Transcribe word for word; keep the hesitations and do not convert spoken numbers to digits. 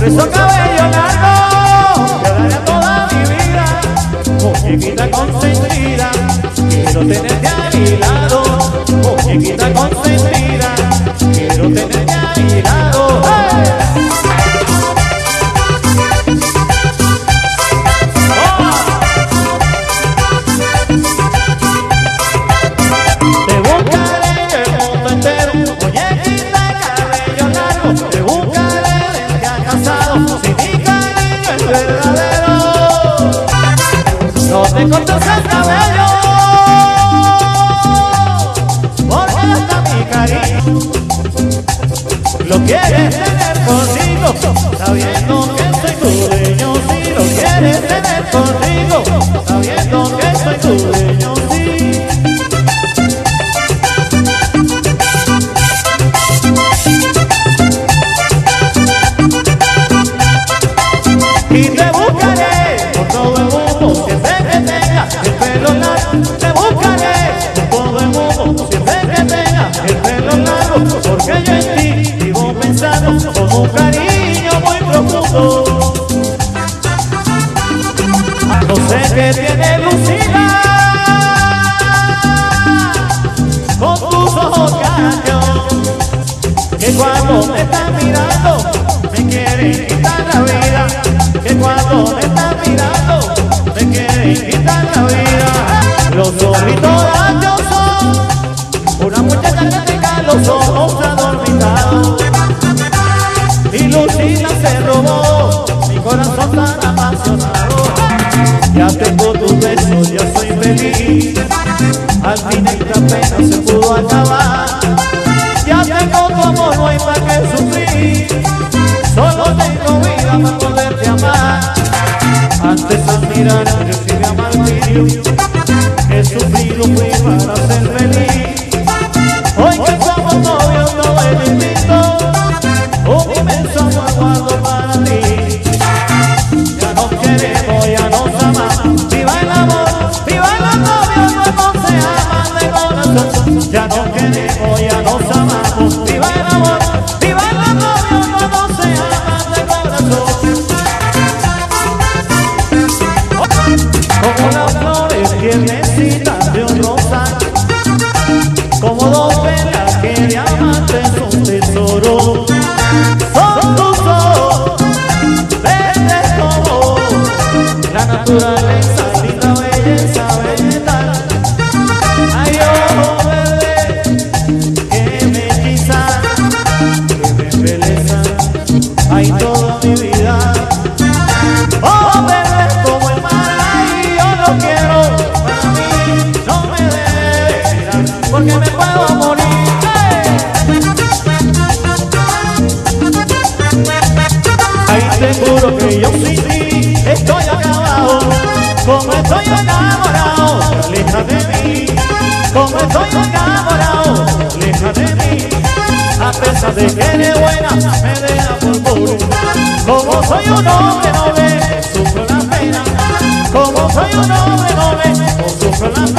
Por eso cabello largo, te daré toda mi vida. Muñequita consentida, quiero tenerte a mi lado. Muñequita consentida, quiero tenerte a mi lado. ¡Hey! Te cortas el cabello porque hasta mi cariño lo quieres tener contigo, sabiendo que soy tu dueño. Si lo quieres tener contigo, sabiendo que soy tu dueño. Sí. Y te buscaré por todo el mundo, siempre que tenga el pelo largo. Te buscaré por todo el mundo, siempre que tenga el pelo largo. Porque yo en ti vivo pensando con un cariño muy profundo. No sé qué tiene Lucila con tus ojos caños, que cuando me estás mirando me quieren quitar la vida. Que cuando me estás mirando me quieren quitar la vida. Los ojitos anchos son una muchacha que tenga los ojos adormitados. Y Lucila se robó mi corazón tan apasionado. Ya tengo tus besos, ya soy feliz. Al fin esta pena se pudo acabar. Ya tengo tu amor, no hay más que sufrir. Solo tengo vida para poderte amar. Antes al mirar recibí a martirio, he sufrido fui para ser feliz. Hoy que somos novios todo es distinto, un inmenso amor guardo para ti. Ya nos queremos, ya nos amamos, viva el amor, viva los novios, luego se aman de corazón. Ya nos queremos, ya nos amamos, viva el amor, viva los novios, luego se aman de corazón. Como las flores tiernecitas de un rosal, como dos velas que diamantes son tesoro. Son tus ojos verdes como la naturaleza, linda belleza vegetal. Hay ojos verdes que me hechizan, que me embelezan, hay toda mi vida. Ojos verdes como el mar, ay, yo lo quiero para mí. No me debes mirar porque me puedo morir. Ay, seguro que yo sin ti estoy acabado. Como estoy enamorado, aleja de mí. Como estoy enamorado, aleja de mí. A pesar de que eres buena, me deja por pobre. Como soy un hombre noble, sufro la pena. Como soy un hombre noble, sufro la pena.